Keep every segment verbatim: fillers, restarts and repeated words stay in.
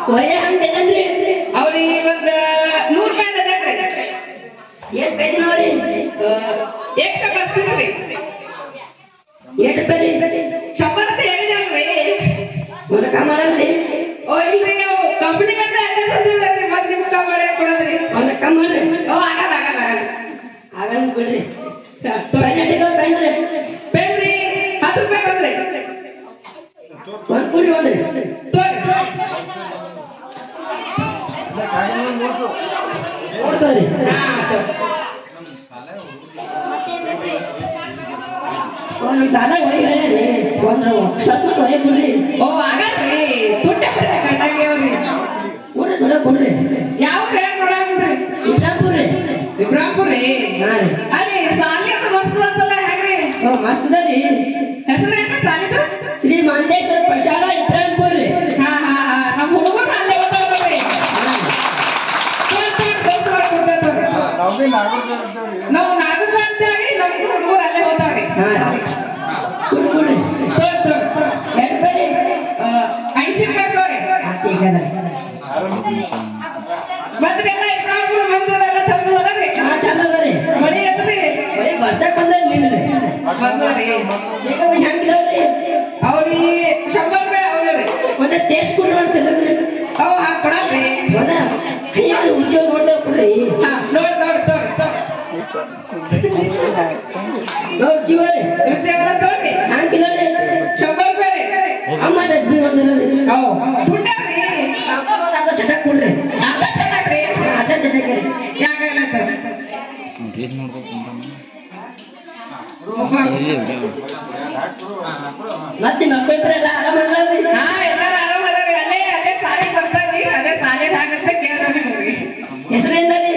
ವಯ ಹಂಗೇನಂದ್ರಿ ಅವ್ರಿಗೆ ಒಂದು ನೂರು ರೂಪಾಯಿ ಅದಾವ್ರಿ ಎಷ್ಟು ಕೈದಿನವ್ರಿ ಏಕ್ ಶಂಬರ್ ಹಚ್ತೀರಿ ಎಷ್ಟು ರೂಪಾಯಿ ಶಂಬರ್ ಅಂತ ಹೇಳಿದಲ್ರಿ ಮುನಕ ಮಾಡಲ್ರಿ ಓ ಇಲ್ರಿ ನೀವು ಕಂಪ್ನಿ ಬಂದ್ರೆ ಅಡ್ಡ ತಂದಿದ್ರಿ ಮತ್ತೆ ನಿಮ್ಗೆ ಮಾಡಿ ಕೊಡೋದ್ರಿ ಮುನಕ ಮಾಡ್ರಿ ಓ ಆಗಲ್ಲ ಆಗಲ್ಲ ಆಗಲ್ಲ ಆಗಲ್ಲ ಬಿಡ್ರಿ ಪೆನ್ನಟಿಗೆ ಪೆನ್ರಿ ಬೇಡ್ರಿ ಹತ್ತು ರೂಪಾಯಿ ಬಂದ್ರಿ ಒಂದು ಕುಡಿ ಒಂದ್ರಿ ಕೊಡ್ತದ್ರಿ ಒಂದು ಸಾಲ ಒಯ್ಯ ಹೇಳಿ ಒಂದು ಸ್ವಲ್ಪ ಒಯ್ಯ ಕೊಡ್ರಿ ಓ ಆಗಲ್ರಿ ದುಡ್ಡು ಕಟ್ಟಾಗಿ ಅವ್ರಿ ಕೊಡ್ರಿ ದುಡ್ಡ ಕೊಡ್ರಿ ಯಾವ ಹೇಳಿ ನೋಡಂದ್ರಿ ಇಬ್ರಾಪುರ್ ರೀ ಇಬ್ರಾಂಪುರ್ ರೀ ಹಾ ರೀ ಅಲ್ಲಿ ಸಾಲಿ ಅಂತ ಮಸ್ತ್ ಅಂತಲ್ಲ ಹೆಂಗ್ರಿ ಓ ಮಸ್ತ್ ರೀ ಹೆಸರು ಏನ್ರಿ ಸಾಲಿದು ಶ್ರೀ ಮಾಂದೇಶ್ವರ ಪ್ರಸಾದ ಇಬ್ರಾಹಿಂಪುರ್ ರೀ ಹಾ ಹಾ ಹಾ ನಮ್ಮ ಹುಡುಗರು ಅಲ್ಲೇ ಓದಾವ್ರಿ ನಾವು ನಾಗರ ಅಂತೇಳಿ ನಮ್ಮ ಹುಡುಗರು ಅಲ್ಲೇ ಹೋದಾವ್ರಿ ಕುಡಿ ಕುಡ್ರಿ ತೋರ್ ತೋರ್ ಎರಡು ರೂಪಾಯಿ ಐಸಿ ರೂಪಾಯಿ ತೋರಿ ಬಂದ್ರಿ ಎಲ್ಲ ಇಬ್ರಾಂಪುರ ಬಂದ್ರಲ್ಲ ಚಂದ ಅದರಿ ಹಾ ಚಂದ ಅದ ರೀ ಮಳಿ ಐತ್ರಿ ಬರೀ ಬರ್ತಕ್ ಬಂದ ನಿಲ್ರಿ ಬಂದ್ರಿ ಈಗ ಹೆಂಗಿದವ್ರಿ ಅವ್ರಿಗೆ ಶಂಬರ್ ರೂಪಾಯಿ ಅವ್ರಿ ಒಂದ ಟೇಸ್ಟ್ ಕೊಡ್ರಿ ಅಂತ ಹೇಳಿದ್ರಿ ಅವ್ ಹಾಕ್ ಕೊಡಲ್ರಿ ಒಂದ ಕೈಯಾಗ ಉದ್ಯೋಗ ನೋಡ್ದೆ ಕೊಡ್ರಿ ಹಾ ನೋಡ್ ನೋಡ್ ತೋರಿ ನೋಡ್ ಜೀವ ರೀ ರುಚಿಯೆಲ್ಲ ತೋರಿ ಹಂಗಿದವ್ರಿ ಶಂಬರ್ ರೂಪಾಯಿ ರೀ ಅಮ್ಮ ಡಸ್ಬಿ ಒಂದಿಲ್ಲ ಅವ್ ದುಡ್ಡವ್ರಿ ಅದ ಚಟಕ್ ಕೊಡ್ರಿ ಅದ ಚೆನ್ನಾಗ್ರಿ ಅದ ಚಟಕ್ ಯಾಕಾಗತ್ತ ಮತ್ತೆ ಮಕ್ಕಳಿದ್ರೆಲ್ಲ ಆರಾಮಲ್ಲ ಹಾ ಎಲ್ಲಾರು ಆರಾಮ ಅದಾರಿ ಅಲ್ಲೇ ಅದೇ ಸಾಲಿ ಬರ್ತಾರಿ ಅದೇ ಸಾಲಿ ಆಗಂತ ಕೇಳ್ದಾರಿ ನೋಡ್ರಿ ಹೆಸರಿಂದ ರೀ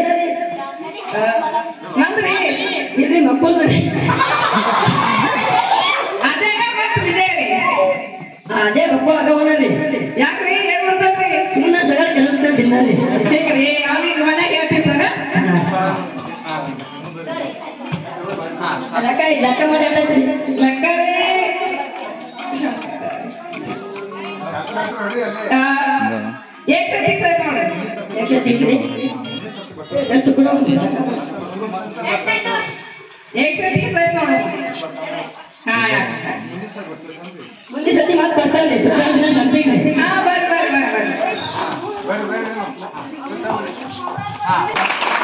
ನಂದ್ರಿ ಇಲ್ರಿ ಮಕ್ಕಳ್ದ್ರಿ ಅದೇ ಮತ್ತೆ ವಿಜಯ ರೀ ಅದೇ ಮಕ್ಕಳು ಆಗವನಲ್ಲಿ ಯಾಕ್ರಿ ಏನ್ ಮಾಡ್ತಾರ್ರಿ ಸುಮ್ಮನೆ ಸಗಲ್ ಕೆಲಸ ತಿನ್ನರಿ ಹೇಗ್ರಿ ಅವ್ನಿಗೆ ಮನ್ಯಾಗ ಹೇಳ್ತಿರ್ತಾರ ಲೆಕ್ಕ ಲೆಕ್ಕ ಮಾಡಿ ಹೇಳ್ರಿ ಲೆಕ್ಕ ರೀ ಏಕ್ ಸತಿ ಸರ್ ನೋಡ್ರಿ ಎಷ್ಟು ತಿಂಗ್ರಿ ಎಷ್ಟು ಕೊಡೋ ಏಕ್ ಸತಿ ಸರ್ ನೋಡ್ರಿ ಹಾ ಮುಂದೆ ಸತಿ ಮಾತು ಬರ್ತಾವ್ರಿ ಸುತ್ತಾರ ದಿನ ಸಂತಿಗ್ರಿ ಹಾ ಬರ್ರಿ ಬರ್ರಿ ಬರ್ರಿ ಬರ್ರಿ ಬೇಡ ಬೇಡ